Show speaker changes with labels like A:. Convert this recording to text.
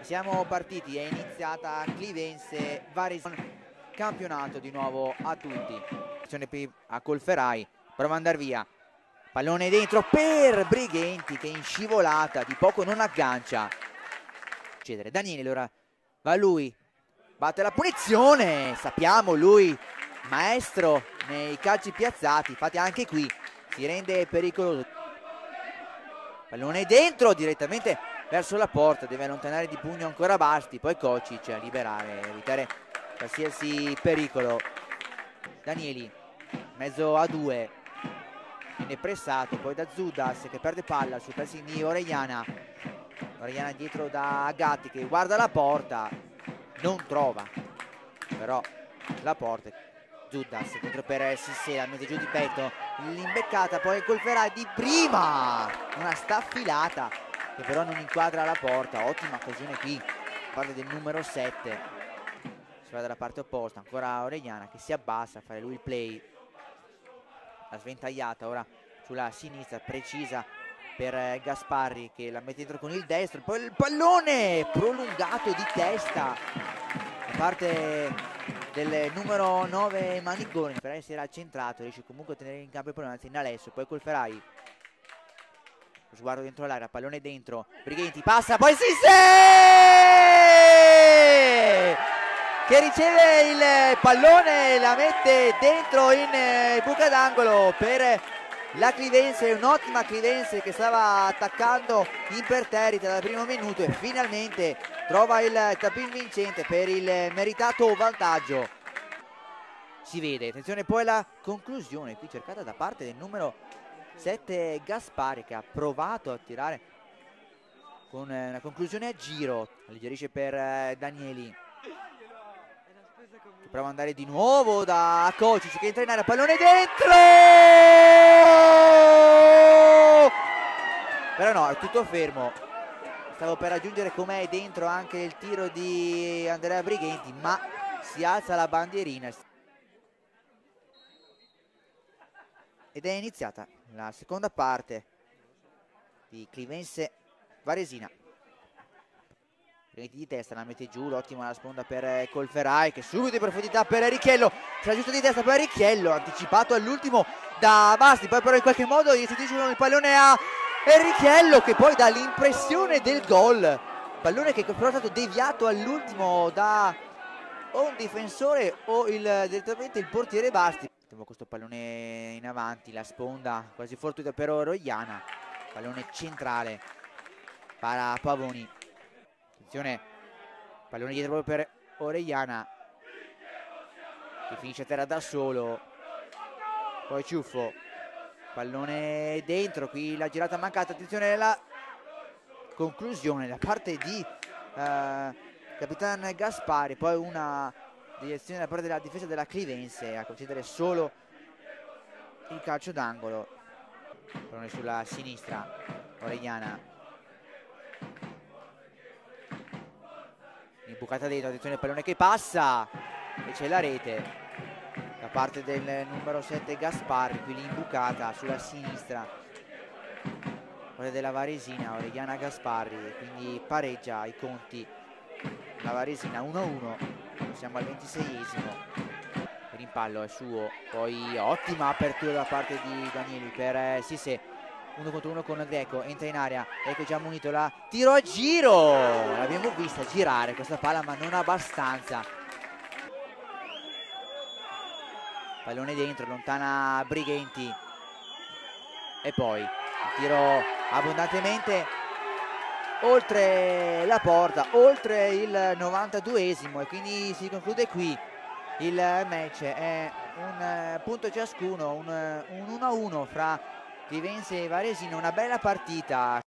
A: Siamo partiti, è iniziata Clivense Varesina, campionato di nuovo a tutti. A Colferai, prova ad andare via, pallone dentro per Brighenti che in scivolata di poco non aggancia. Daniele, allora va lui, batte la punizione, sappiamo lui maestro nei calci piazzati, infatti anche qui si rende pericoloso. Pallone dentro direttamente verso la porta, deve allontanare di pugno ancora Basti, poi Kocic a liberare, evitare qualsiasi pericolo. Danieli, mezzo a due, viene pressato poi da Zudas che perde palla sul pressing di Orellana. Orellana dietro da Gatti che guarda la porta, non trova però la porta. Zudas contro per Sissela, mette giù di petto, l'imbeccata poi Colferai di prima, una staffilata che però non inquadra la porta. Ottima occasione qui da parte del numero 7, si va dalla parte opposta, ancora Orellana che si abbassa a fare lui il play, la sventagliata ora sulla sinistra precisa per Gasparri che la mette dentro con il destro, poi il pallone prolungato di testa da parte del numero 9 Manigoni. Colferai si era centrato, riesce comunque a tenere in campo il pallone, anzi in Alessio, poi Colferai, lo sguardo dentro l'area, pallone dentro, Brighenti passa, poi Sissé che riceve il pallone, la mette dentro in buca d'angolo per la Clivense, un'ottima Clivense che stava attaccando imperterrita dal primo minuto e finalmente trova il tapin vincente per il meritato vantaggio. Si vede, attenzione poi la conclusione qui cercata da parte del numero 7 Gasparri che ha provato a tirare con una conclusione a giro, alleggerisce per Danieli che prova ad andare di nuovo da Kocic che entra in area, pallone dentro, però no, è tutto fermo. Stavo per aggiungere com'è dentro anche il tiro di Andrea Brighenti, ma si alza la bandierina ed è iniziata la seconda parte di Clivense Varesina. Brighenti di testa, la mette giù, l'ottima la sponda per Colferai che subito in profondità per Richello, c'era giusto di testa per Richello, anticipato all'ultimo da Basti, poi però in qualche modo gli restituiscono il pallone a Richello che poi dà l'impressione del gol, pallone che però è stato deviato all'ultimo da o un difensore o direttamente il portiere Basti. Questo pallone in avanti, la sponda quasi fortuita per Orellana, pallone centrale para Pavoni, attenzione, pallone dietro proprio per Orellana che finisce a terra da solo, poi Ciuffo, pallone dentro, qui la girata mancata, attenzione alla conclusione da parte di Capitan Gasparri, poi una direzione da parte della difesa della Clivense a concedere solo il calcio d'angolo. Pallone sulla sinistra, Orellana imbucata dentro, attenzione il pallone che passa e c'è la rete da parte del numero 7 Gasparri, qui l'imbucata sulla sinistra quella della Varesina, Orellana Gasparri, quindi pareggia i conti la Varesina 1-1, siamo al 26esimo, il rimpallo è suo, poi ottima apertura da parte di Danieli per Sissé, 1 contro 1 con Greco, entra in area, ecco già munito, la tiro a giro, l'abbiamo vista girare questa palla ma non abbastanza, pallone dentro, lontana Brighenti e poi il tiro abbondantemente oltre la porta, oltre il 92esimo e quindi si conclude qui il match, è un punto ciascuno, un 1-1 fra Clivense e Varesina, una bella partita.